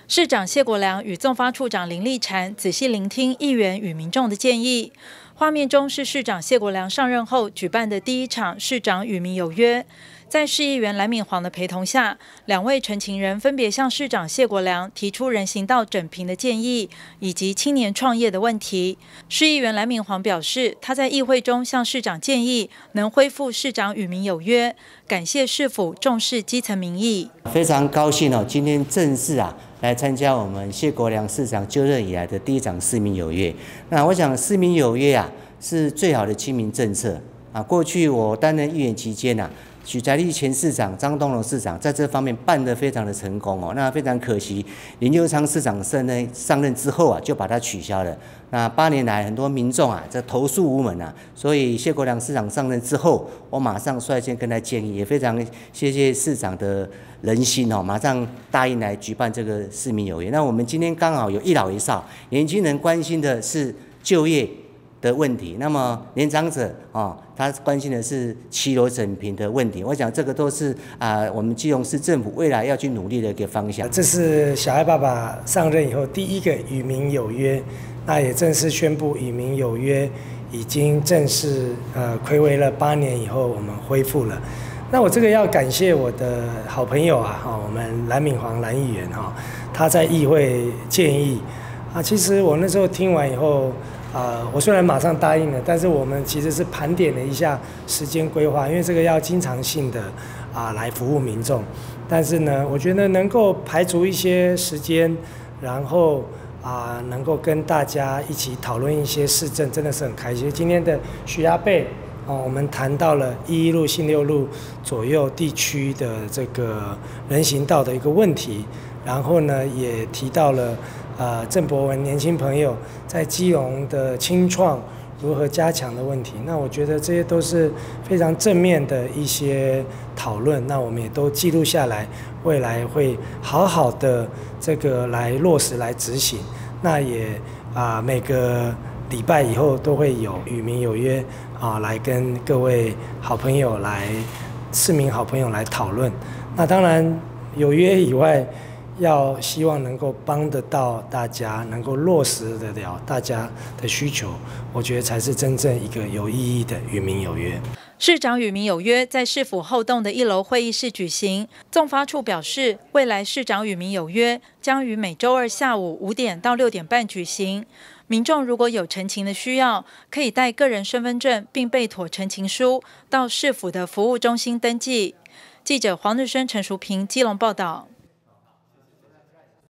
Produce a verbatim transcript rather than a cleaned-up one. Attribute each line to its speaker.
Speaker 1: 市长谢国良与纵发处长林立婵仔细聆听议员与民众的建议。画面中是市长谢国良上任后举办的第一场市长与民有约。在市议员蓝敏煌的陪同下，两位陈情人分别向市长谢国良提出人行道整平的建议，以及青年创业的问题。市议员蓝敏煌表示，他在议会中向市长建议能恢复市长与民有约，感谢市府重视基层民意。
Speaker 2: 非常高兴哦，今天正式啊来参加我们谢国良市长就任以来的第一场市民有约。那我想市民有约啊是最好的亲民政策啊。过去我担任议员期间啊。许才立前市长张东荣市长在这方面办得非常的成功哦，那非常可惜，林右昌市长上任上任之后啊，就把它取消了。那八年来很多民众啊，这投诉无门啊，所以谢国良市长上任之后，我马上率先跟他建议，也非常谢谢市长的人心哦，马上答应来举办这个市民有约。那我们今天刚好有一老一少，年轻人关心的是就业的问题，那么年长者啊、哦，他关心的是骑楼整平的问题。我想这个都是啊、呃，我们基隆市政府未来要去努力的一个方向。
Speaker 3: 这是小爱爸爸上任以后第一个与民有约，那也正式宣布与民有约已经正式呃睽违了八年以后，我们恢复了。那我这个要感谢我的好朋友啊，哈，我们蓝敏煌蓝议员哈，他在议会建议啊，其实我那时候听完以后。呃，我虽然马上答应了，但是我们其实是盘点了一下时间规划，因为这个要经常性的啊、呃、来服务民众。但是呢，我觉得能够排除一些时间，然后啊、呃、能够跟大家一起讨论一些市政，真的是很开心。今天的许阿贝哦，我们谈到了一一路、新六路左右地区的这个人行道的一个问题，然后呢也提到了。呃，郑博文年轻朋友在基隆的青创如何加强的问题，那我觉得这些都是非常正面的一些讨论，那我们也都记录下来，未来会好好的这个来落实来执行。那也啊、呃，每个礼拜以后都会有与民有约啊，来跟各位好朋友来市民好朋友来讨论。那当然有约以外。要希望能够帮得到大家，能够落实得了大家的需求，我觉得才是真正一个有意义的与民有约。
Speaker 1: 市长与民有约在市府后栋的一楼会议室举行。纵发处表示，未来市长与民有约将于每周二下午五点到六点半举行。民众如果有陈情的需要，可以带个人身份证并备妥陈情书到市府的服务中心登记。记者黄日升、陈淑平基隆报道。